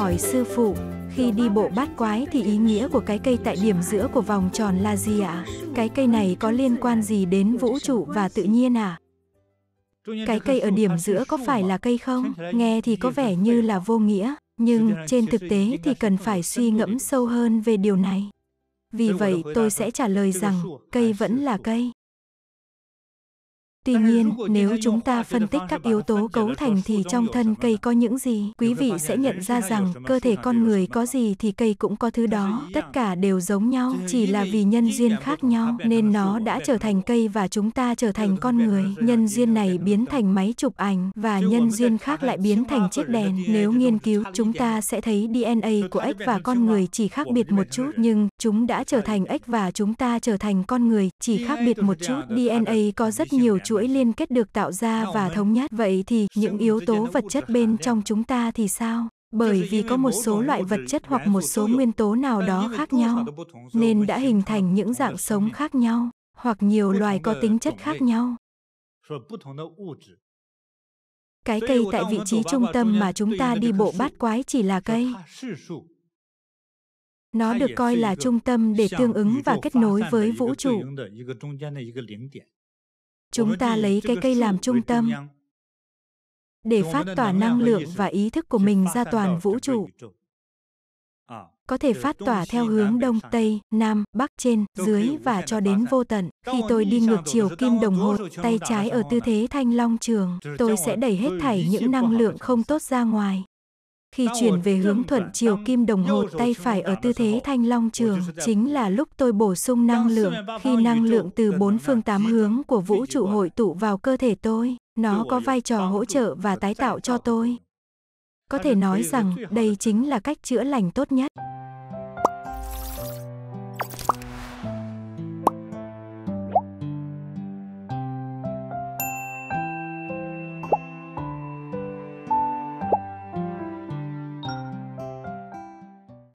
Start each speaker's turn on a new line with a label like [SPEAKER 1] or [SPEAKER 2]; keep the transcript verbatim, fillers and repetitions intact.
[SPEAKER 1] hỏi sư phụ, khi đi bộ bát quái thì ý nghĩa của cái cây tại điểm giữa của vòng tròn là gì ạ? Cái cây này có liên quan gì đến vũ trụ và tự nhiên à? Cái cây ở điểm giữa có phải là cây không? Nghe thì có vẻ như là vô nghĩa, nhưng trên thực tế thì cần phải suy ngẫm sâu hơn về điều này. Vì vậy tôi sẽ trả lời rằng, cây vẫn là cây. Tuy nhiên, nếu chúng ta phân tích các yếu tố cấu thành thì trong thân cây có những gì, quý vị sẽ nhận ra rằng, cơ thể con người có gì thì cây cũng có thứ đó, tất cả đều giống nhau, chỉ là vì nhân duyên khác nhau, nên nó đã trở thành cây và chúng ta trở thành con người. Nhân duyên này biến thành máy chụp ảnh, và nhân duyên khác lại biến thành chiếc đèn. Nếu nghiên cứu, chúng ta sẽ thấy đê en a của ếch và con người chỉ khác biệt một chút, nhưng chúng đã trở thành ếch và chúng ta trở thành con người, chỉ khác biệt một chút. đê en a có rất nhiều chuỗi liên kết được tạo ra và thống nhất. Vậy thì, những yếu tố vật chất bên trong chúng ta thì sao? Bởi vì có một số loại vật chất hoặc một số nguyên tố nào đó khác nhau, nên đã hình thành những dạng sống khác nhau, hoặc nhiều loài có tính chất khác nhau. Cái cây tại vị trí trung tâm mà chúng ta đi bộ bát quái chỉ là cây. Nó được coi là trung tâm để tương ứng và kết nối với vũ trụ. Chúng ta lấy cái cây làm trung tâm để phát tỏa năng lượng và ý thức của mình ra toàn vũ trụ. Có thể phát tỏa theo hướng đông, tây, nam, bắc, trên, dưới và cho đến vô tận. Khi tôi đi ngược chiều kim đồng hồ, tay trái ở tư thế thanh long trường, tôi sẽ đẩy hết thảy những năng lượng không tốt ra ngoài. Khi chuyển về hướng thuận chiều kim đồng hồ, tay phải ở tư thế thanh long trường, chính là lúc tôi bổ sung năng lượng. Khi năng lượng từ bốn phương tám hướng của vũ trụ hội tụ vào cơ thể tôi, nó có vai trò hỗ trợ và tái tạo cho tôi. Có thể nói rằng, đây chính là cách chữa lành tốt nhất.